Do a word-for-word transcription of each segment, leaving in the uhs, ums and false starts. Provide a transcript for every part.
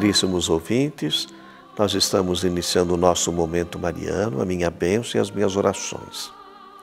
Caríssimos ouvintes, nós estamos iniciando o nosso momento mariano, a minha bênção e as minhas orações.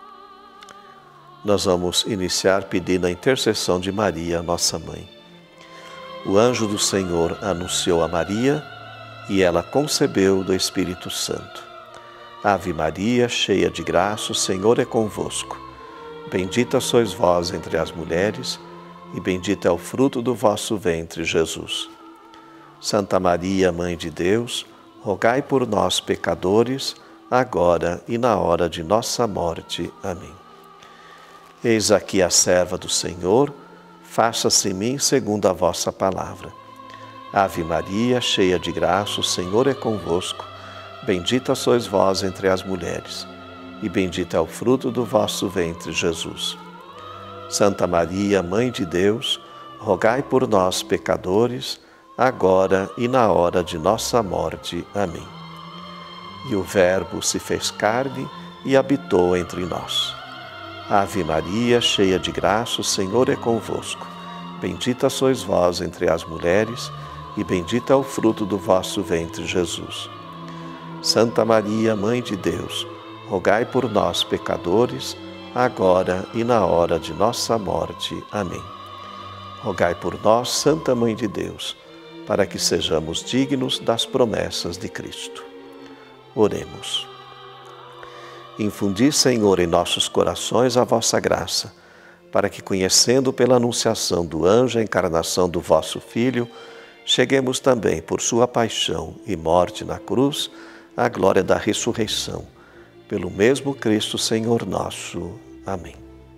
Nós vamos iniciar pedindo a intercessão de Maria, nossa mãe. O anjo do Senhor anunciou a Maria e ela concebeu do Espírito Santo. Ave Maria, cheia de graça, o Senhor é convosco. Bendita sois vós entre as mulheres e bendito é o fruto do vosso ventre, Jesus. Santa Maria, Mãe de Deus, rogai por nós, pecadores, agora e na hora de nossa morte. Amém. Eis aqui a serva do Senhor, faça-se em mim segundo a vossa palavra. Ave Maria, cheia de graça, o Senhor é convosco. Bendita sois vós entre as mulheres, e bendito é o fruto do vosso ventre, Jesus. Santa Maria, Mãe de Deus, rogai por nós, pecadores, agora e na hora de nossa morte. Amém. E o Verbo se fez carne e habitou entre nós. Ave Maria, cheia de graça, o Senhor é convosco. Bendita sois vós entre as mulheres, e bendito é o fruto do vosso ventre, Jesus. Santa Maria, Mãe de Deus, rogai por nós, pecadores, agora e na hora de nossa morte. Amém. Rogai por nós, Santa Mãe de Deus, para que sejamos dignos das promessas de Cristo. Oremos. Infundi, Senhor, em nossos corações a vossa graça, para que, conhecendo pela anunciação do anjo a encarnação do vosso Filho, cheguemos também, por sua paixão e morte na cruz, à glória da ressurreição. Pelo mesmo Cristo, Senhor nosso. Amém.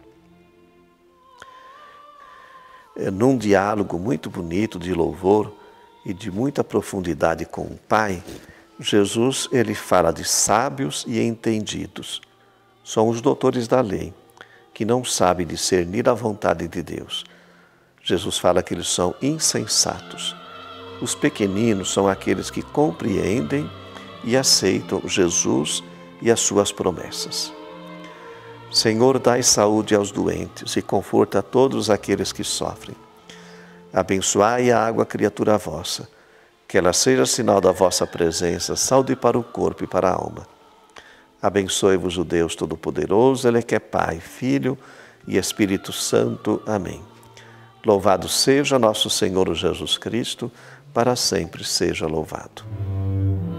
Num diálogo muito bonito de louvor e de muita profundidade com o Pai, Jesus ele fala de sábios e entendidos. São os doutores da lei, que não sabem discernir a vontade de Deus. Jesus fala que eles são insensatos. Os pequeninos são aqueles que compreendem e aceitam Jesus e as suas promessas. Senhor, dai saúde aos doentes e conforta a todos aqueles que sofrem. Abençoai a água, criatura vossa, que ela seja sinal da vossa presença, saúde para o corpo e para a alma. Abençoe-vos o Deus Todo-Poderoso, Ele que é Pai, Filho e Espírito Santo. Amém. Louvado seja nosso Senhor Jesus Cristo, para sempre seja louvado.